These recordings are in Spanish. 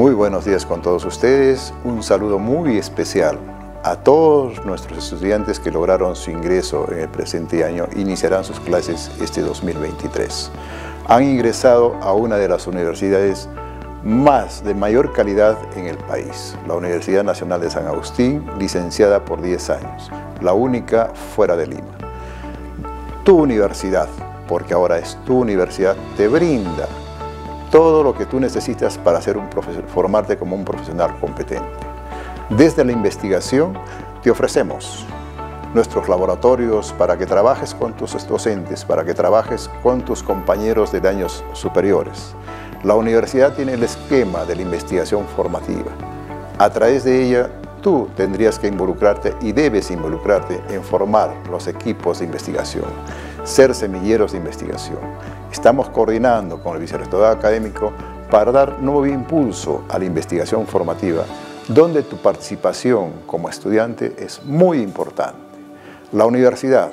Muy buenos días con todos ustedes. Un saludo muy especial a todos nuestros estudiantes que lograron su ingreso en el presente año. Iniciarán sus clases este 2023. Han ingresado a una de las universidades de mayor calidad en el país, la Universidad Nacional de San Agustín, licenciada por 10 años, la única fuera de Lima. Tu universidad, porque ahora es tu universidad, te brinda todo lo que tú necesitas para formarte como un profesional competente. Desde la investigación te ofrecemos nuestros laboratorios para que trabajes con tus docentes, para que trabajes con tus compañeros de años superiores. La universidad tiene el esquema de la investigación formativa. A través de ella, tú tendrías que involucrarte y debes involucrarte en formar los equipos de investigación, ser semilleros de investigación. Estamos coordinando con el Vicerrectorado Académico para dar nuevo impulso a la investigación formativa, donde tu participación como estudiante es muy importante. La universidad,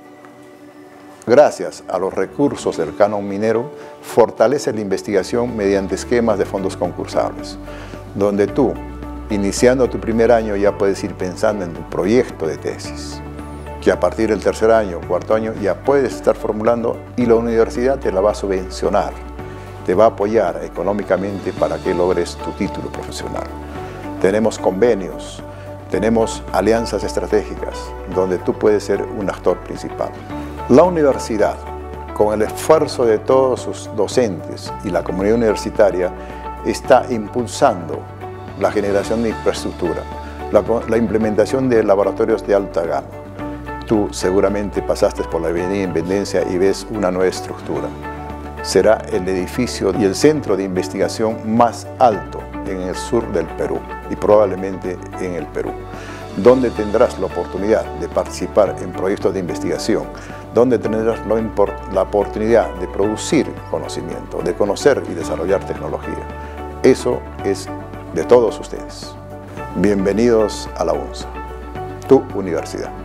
gracias a los recursos del canon minero, fortalece la investigación mediante esquemas de fondos concursables, donde tú, iniciando tu primer año, ya puedes ir pensando en tu proyecto de tesis, que a partir del tercer año, cuarto año, ya puedes estar formulando y la universidad te la va a subvencionar, te va a apoyar económicamente para que logres tu título profesional. Tenemos convenios, tenemos alianzas estratégicas, donde tú puedes ser un actor principal. La universidad, con el esfuerzo de todos sus docentes y la comunidad universitaria, está impulsando la generación de infraestructura, la implementación de laboratorios de alta gama. Tú seguramente pasaste por la Avenida Independencia y ves una nueva estructura. Será el edificio y el centro de investigación más alto en el sur del Perú y probablemente en el Perú, donde tendrás la oportunidad de participar en proyectos de investigación, donde tendrás la oportunidad de producir conocimiento, de conocer y desarrollar tecnología. Eso es de todos ustedes. Bienvenidos a la UNSA, tu universidad.